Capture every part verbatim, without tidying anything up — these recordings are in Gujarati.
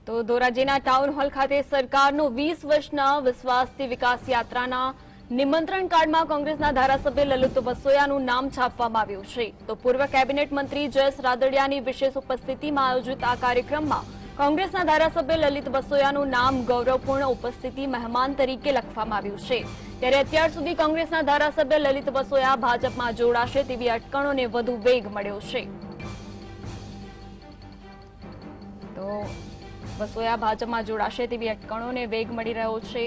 તો ધોરાજીના ટાઉન હોલ ખાતે સરકારનો વીસ વર્ષના વિશ્વાસથી વિકાસ યાત્રાના નિમંત્રણ કાર્ડમાં કોંગ્રેસના ધારાસભ્ય લલિત વસોયાનું નામ છાપવામાં આવ્યું છે। તો પૂર્વ કેબિનેટ મંત્રી જયેશ રાદડિયાની વિશેષ ઉપસ્થિતિમાં આયોજિત આ કાર્યક્રમમાં કોંગ્રેસના ધારાસભ્ય લલિત વસોયાનું નામ ગૌરવપૂર્ણ ઉપસ્થિતિ મહેમાન તરીકે લખવામાં આવ્યું છે। ત્યારે અત્યાર સુધી કોંગ્રેસના ધારાસભ્ય લલિત વસોયા ભાજપમાં જોડાશે તેવી અટકળોને વધુ વેગ મળ્યો છે। તો વસોયા ભાજપમાં જોડાશે તેવી અટકળોને વેગ મળી રહ્યો છે।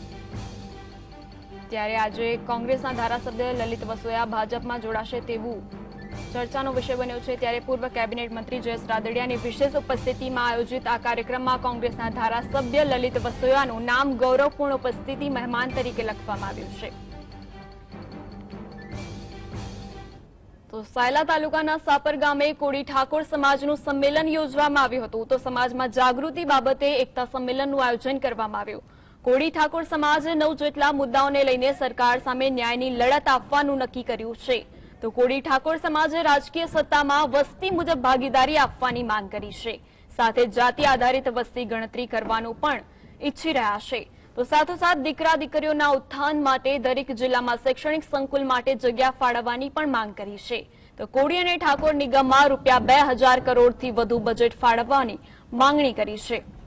ત્યારે આજે કોંગ્રેસના ધારાસભ્ય લલિત વસોયા ભાજપમાં જોડાશે તેવું ચર્ચાનો વિષય બન્યો છે। ત્યારે પૂર્વ કેબિનેટ મંત્રી જયેશ રાદડિયાની વિશેષ ઉપસ્થિતિમાં આયોજિત આ કાર્યક્રમમાં કોંગ્રેસના ધારાસભ્ય લલિત વસોયાનું નામ ગૌરવપૂર્ણ ઉપસ્થિતિ મહેમાન તરીકે લખવામાં આવ્યું છે। તો સાયલા તાલુકાના સાપર ગામે કોળી ઠાકોર સમાજનું સંમેલન યોજવામાં આવ્યું હતું। તો સમાજમાં જાગૃતિ બાબતે એકતા સંમેલનનું આયોજન કરવામાં આવ્યું। કોળી ઠાકોર સમાજે નવ જેટલા મુદ્દાઓને લઈને સરકાર સામે ન્યાયની લડત આપવાનું નક્કી કર્યું છે। તો કોળી ઠાકોર સમાજે રાજકીય સત્તામાં વસ્તી મુજબ ભાગીદારી આપવાની માંગ કરી છે। સાથે જાતિ આધારિત વસ્તી ગણતરી કરવાનું પણ ઈચ્છી રહ્યા છે। તો સાથોસાથ દીકરા દીકરીઓના ઉત્થાન માટે દરેક જિલ્લામાં શૈક્ષણિક સંકુલ માટે જગ્યા ફાળવવાની પણ માંગ કરી છે। તો કોળી અને ઠાકોર નિગમમાં રૂપિયા બે હજાર કરોડથી વધુ બજેટ ફાળવવાની માંગણી કરી છે।